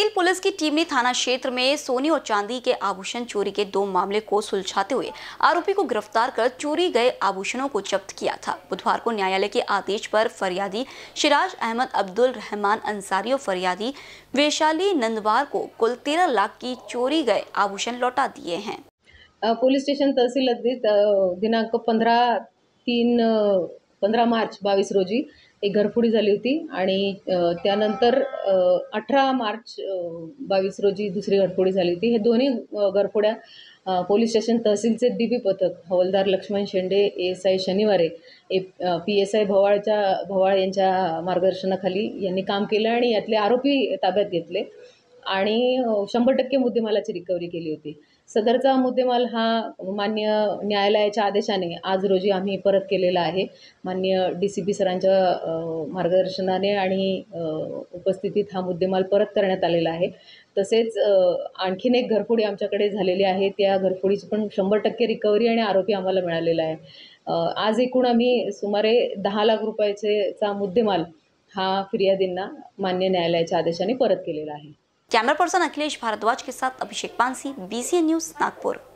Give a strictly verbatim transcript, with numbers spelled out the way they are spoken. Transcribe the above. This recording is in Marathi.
तहसील पुलिस की टीम ने थाना क्षेत्र में सोने और चांदी के आभूषण चोरी के दो मामले को सुलझाते हुए आरोपी को गिरफ्तार कर चोरी गए आभूषणों को जब्त किया था। बुधवार को न्यायालय के आदेश पर फरियादी शिराज अहमद अब्दुल रहमान अंसारी और फरियादी वैशाली नंदवार को कुल तेरह लाख की चोरी गए आभूषण लौटा दिए हैं। पोलीस स्टेशन तहसील हद्दीत दिनांक पंधरा तीन पंधरा मार्च बावीस रोजी एक घरफोडी झाली होती आणि त्यानंतर अठरा मार्च बावीस रोजी दुसरी घरफोडी झाली होती। हे दोन्ही घरफोड्या पोलीस स्टेशन तहसीलचे डीपी पथक हवालदार Laxman Shende, S I Shanivare, P S I भवाळच्या भवाळ यांच्या मार्गदर्शनाखाली यांनी काम केलं आणि यातले आरोपी ताब्यात घेतले आणि शंभर टक्के मुद्देमालाची रिकव्हरी केली होती। सदरचा मुद्देमाल हा मान्य न्यायालयाच्या आदेशाने आज रोजी आम्ही परत केलेला आहे। मान्य डी सी पी सरांच्या मार्गदर्शनाने आणि उपस्थितीत हा मुद्देमाल परत करण्यात आलेला आहे। तसेच आणखीन एक घरफोडी आमच्याकडे झालेली आहे, त्या घरफोडीची पण शंभर टक्के रिकव्हरी आणि आरोपी आम्हाला मिळालेला आहे। आज एकूण आम्ही सुमारे दहा लाख रुपयाचा मुद्देमाल हा फिर्यादींना मान्य न्यायालयाच्या आदेशाने परत केलेला आहे। कैमरा पर्सन अखिलेश भारद्वाज के साथ Abhishek Pansi, B C N news, Nagpur.